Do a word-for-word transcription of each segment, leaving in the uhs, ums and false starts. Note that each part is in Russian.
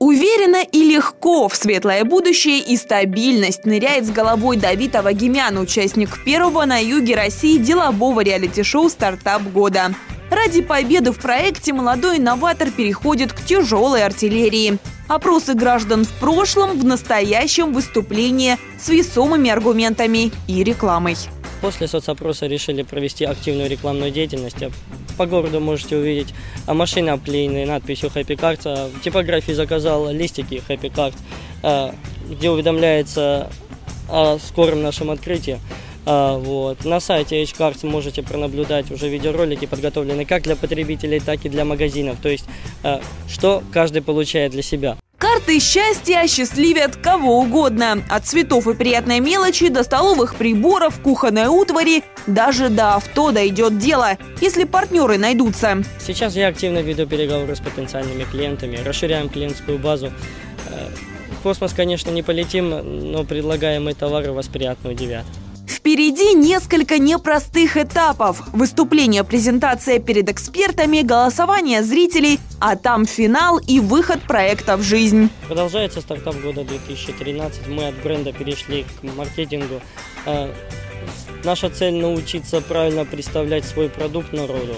Уверенно и легко в светлое будущее и стабильность ныряет с головой Давид Авагимян, участник первого на юге России делового реалити-шоу «Стартап года». Ради победы в проекте молодой инноватор переходит к тяжелой артиллерии. Опросы граждан в прошлом, в настоящем выступлении с весомыми аргументами и рекламой. После соцопроса решили провести активную рекламную деятельность. По городу можете увидеть машины оклеенные надписью «Happy Cards». В типографии заказал листики «Happy Cards», где уведомляется о скором нашем открытии. Вот. На сайте H Cards можете пронаблюдать уже видеоролики, подготовленные как для потребителей, так и для магазинов. То есть, что каждый получает для себя. Карты счастья осчастливят кого угодно. От цветов и приятной мелочи до столовых приборов, кухонной утвари, даже до авто дойдет дело, если партнеры найдутся. Сейчас я активно веду переговоры с потенциальными клиентами, расширяем клиентскую базу. В космос, конечно, не полетим, но предлагаемые товары вас приятно удивят. Впереди несколько непростых этапов. Выступление, презентация перед экспертами, голосование зрителей, а там финал и выход проекта в жизнь. Продолжается стартап года две тысячи тринадцать. Мы от бренда перешли к маркетингу. Наша цель – научиться правильно представлять свой продукт народу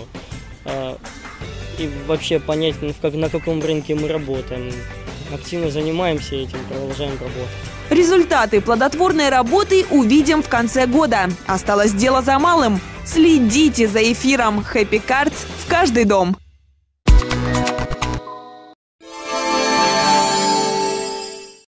и вообще понять, на каком рынке мы работаем. Активно занимаемся этим, продолжаем работать. Результаты плодотворной работы увидим в конце года. Осталось дело за малым. Следите за эфиром Happy Cards в каждый дом.